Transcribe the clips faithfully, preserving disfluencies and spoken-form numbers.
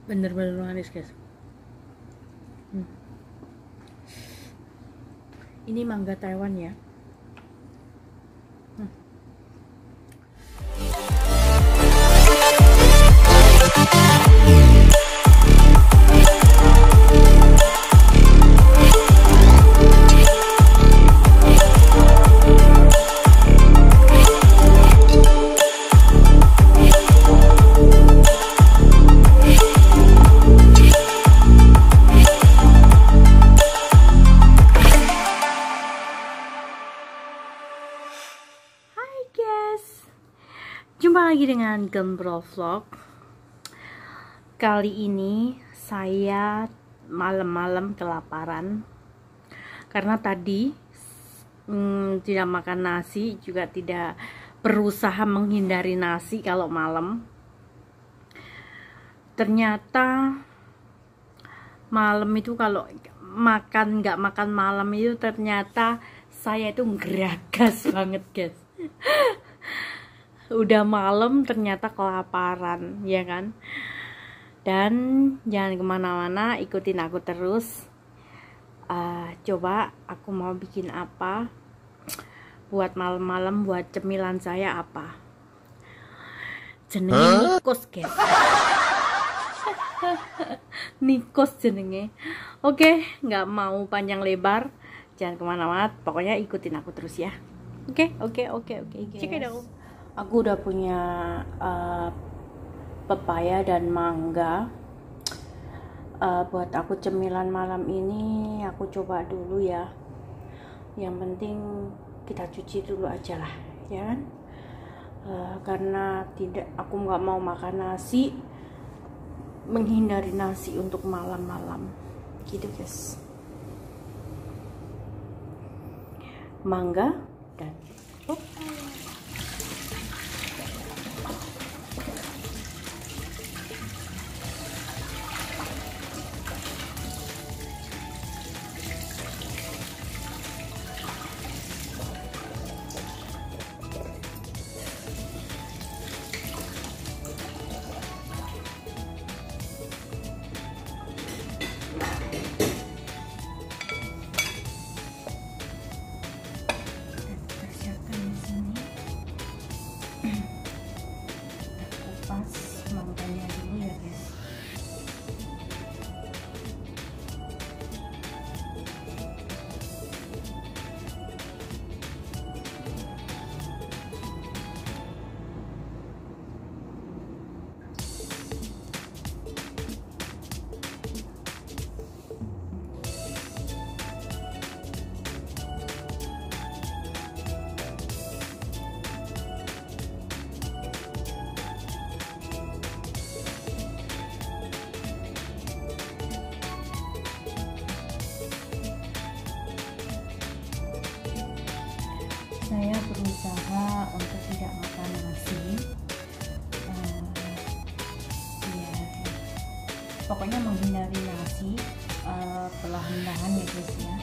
Bener-bener manis guys. hmm. Ini mangga Taiwan ya. hmm. Jumpa lagi dengan Gembrol Vlog. Kali ini saya malam-malam kelaparan karena tadi hmm, tidak makan nasi, juga tidak berusaha menghindari nasi kalau malam. Ternyata malam itu kalau makan nggak makan malam itu ternyata saya itu geragas banget guys. Udah malam ternyata kelaparan, ya kan? Dan jangan kemana-mana, ikutin aku terus. Uh, coba aku mau bikin apa buat malam-malam, buat cemilan saya apa? Jenenge nikos guys. Nikos jenenge. Oke, nggak mau panjang lebar, jangan kemana-mana. Pokoknya ikutin aku terus ya. Oke, oke, oke, oke. Cek dong. Aku udah punya uh, pepaya dan mangga. Uh, buat aku cemilan malam ini aku coba dulu ya. Yang penting kita cuci dulu aja lah, ya kan? Uh, karena tidak, aku nggak mau makan nasi, menghindari nasi untuk malam-malam, gitu guys. Mangga dan oh. Saya berusaha untuk tidak makan nasi. Uh, ya, pokoknya menghindari nasi uh, perlahan-lahan ya guys ya.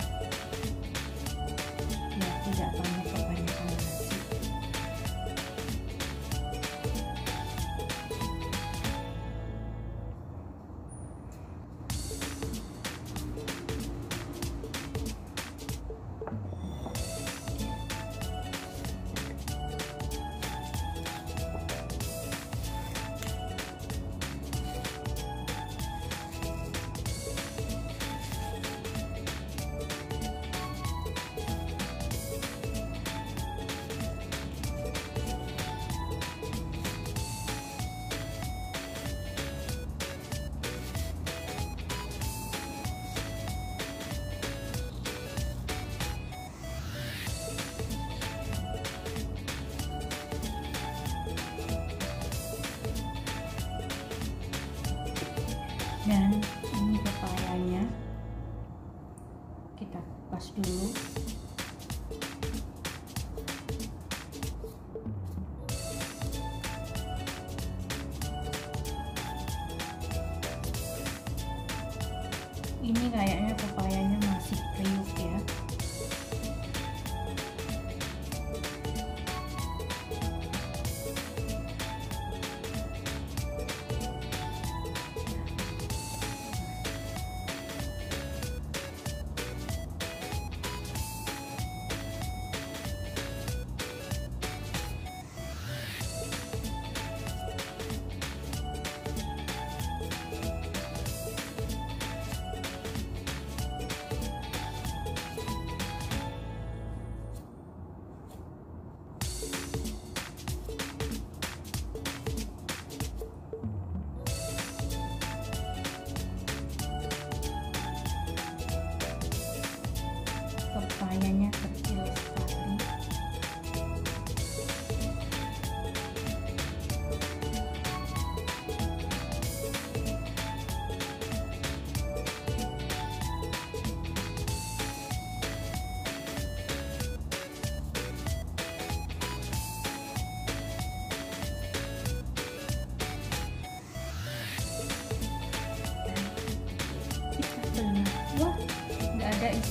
Ya, tidak banyak kebanyakan nasi. Dan ini pepayanya kita kupas dulu. Ini kayaknya pepayanya masih kriuk ya.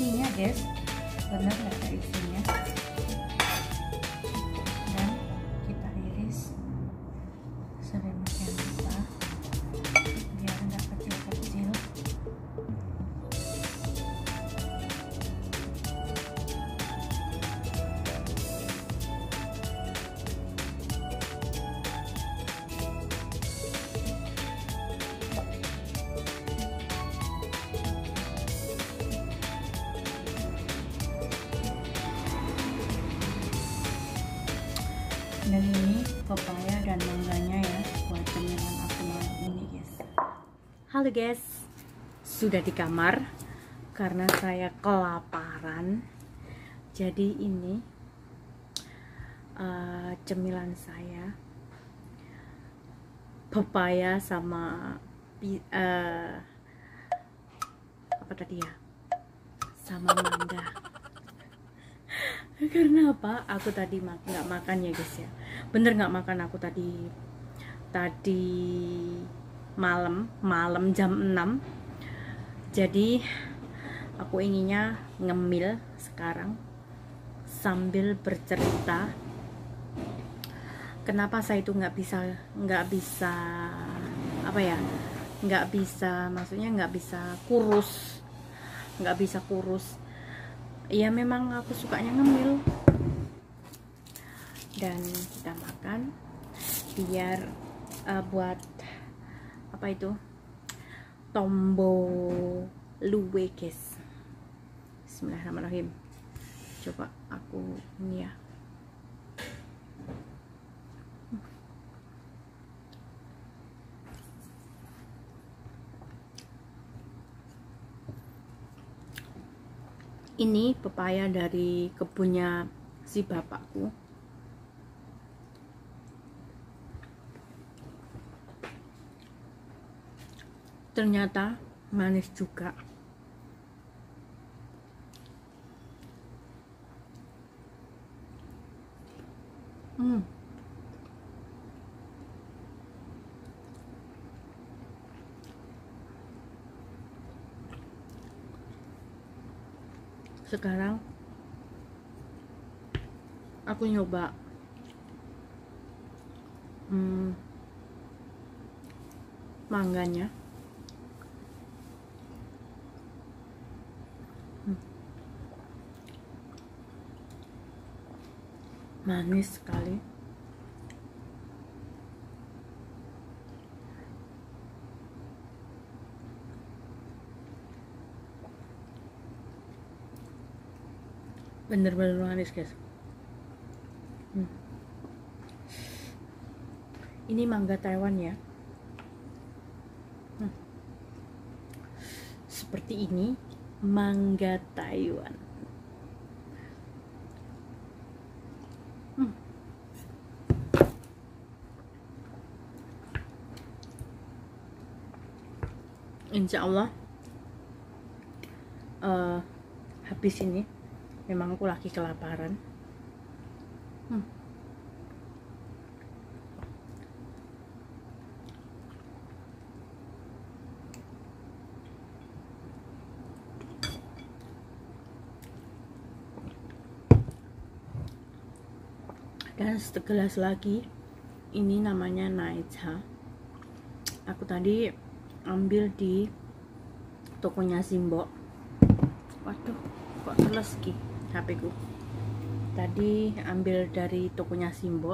isinya guys, bener nggak ada isinya. Dan kita iris sedemikian rupa biar nggak kecil-kecil. Dan ini pepaya dan mangganya ya buat cemilan aku malam ini guys. Halo guys, sudah di kamar karena saya kelaparan. Jadi ini uh, cemilan saya, pepaya sama uh, apa tadi ya, sama mangga. Karena apa? Aku tadi mak nggak makan ya guys ya. Bener nggak makan aku tadi tadi malam malam jam enam. Jadi aku inginnya ngemil sekarang sambil bercerita. Kenapa saya itu nggak bisa nggak bisa apa ya? Nggak bisa, maksudnya nggak bisa kurus, nggak bisa kurus. Ya memang aku sukanya ngemil. Dan kita makan biar uh, buat apa itu, tombo luwe guys. Bismillahirrahmanirrahim. Coba aku ini ya. Ini pepaya dari kebunnya si bapakku. Ternyata manis juga. Hmm. Sekarang aku nyoba hmm, mangganya. hmm. Manis sekali. Bener-bener manis guys. hmm. Ini mangga Taiwan ya. hmm. Seperti ini mangga Taiwan. hmm. Insya Allah uh, habis ini. Memang aku lagi kelaparan. hmm. Dan segelas lagi. Ini namanya Naicha. Aku tadi ambil di tokonya Simbo. Waduh, kok teles ki H P ku. Tadi ambil dari tokonya Simbo.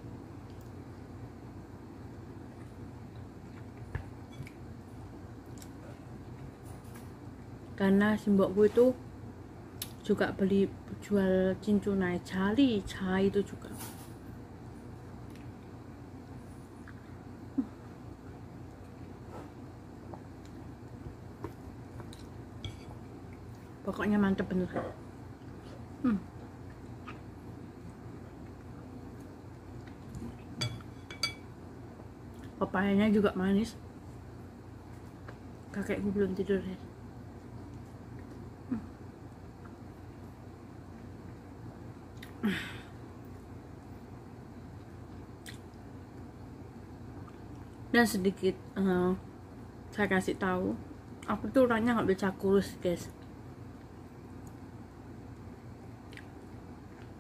Karena Simboku itu juga beli jual cincunai cari cai itu juga. Pokoknya mantep bener. hmm. Pepayanya juga manis. Kakekku belum tidur ya. hmm. Dan sedikit uh, saya kasih tahu, aku tuh orangnya nggak bisa kurus guys.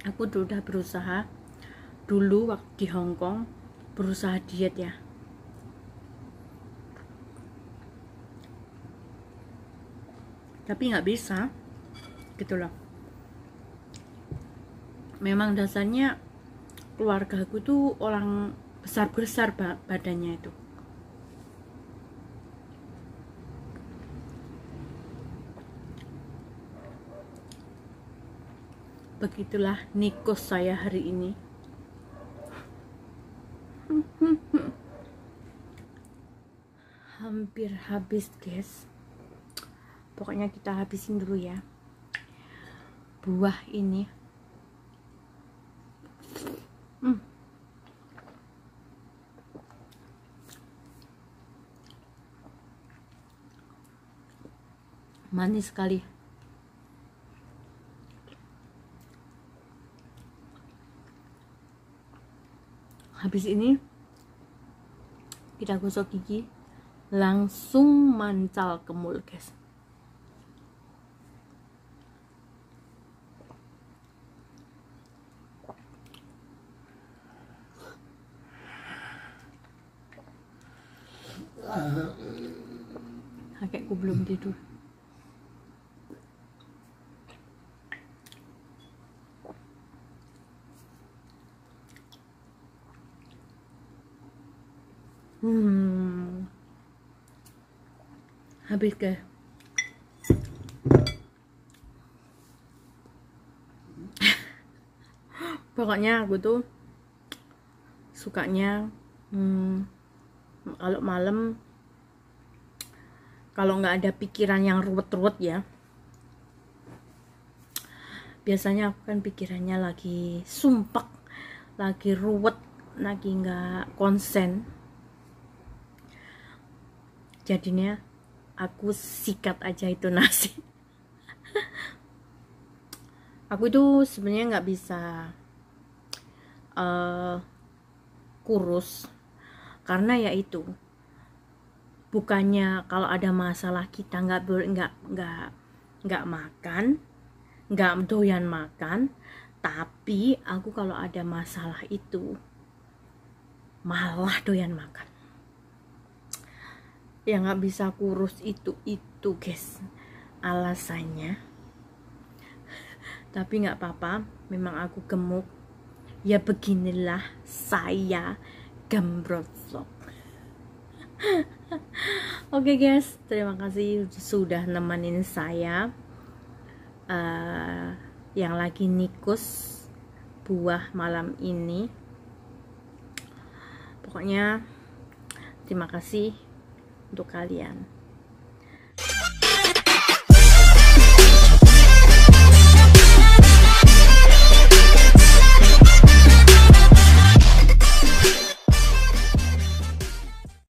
Aku tuh udah berusaha dulu waktu di Hong Kong, berusaha diet ya. Tapi nggak bisa, gitu loh. Memang dasarnya keluarga aku tuh orang besar-besar badannya itu. Begitulah nikos saya hari ini. Hampir habis guys. Pokoknya kita habisin dulu ya buah ini. hmm. Manis sekali. Habis ini kita gosok gigi, langsung mancal ke mulut guys. Kakekku belum tidur. Hmm. Habis guys. Pokoknya aku tuh sukanya hmm, kalau malam, kalau nggak ada pikiran yang ruwet-ruwet ya, biasanya aku kan pikirannya lagi sumpek, lagi ruwet, lagi nggak konsen. Jadinya aku sikat aja itu nasi. Aku itu sebenarnya nggak bisa uh, kurus, karena ya itu, bukannya kalau ada masalah kita nggak ber nggak nggak nggak makan, nggak doyan makan, tapi aku kalau ada masalah itu malah doyan makan. Ya nggak bisa kurus itu itu guys alasannya. Tapi nggak apa-apa, memang aku gemuk. Ya beginilah saya Gembrot Vlog. Oke guys, terima kasih sudah nemenin saya uh, yang lagi nikos buah malam ini. Pokoknya terima kasih untuk kalian.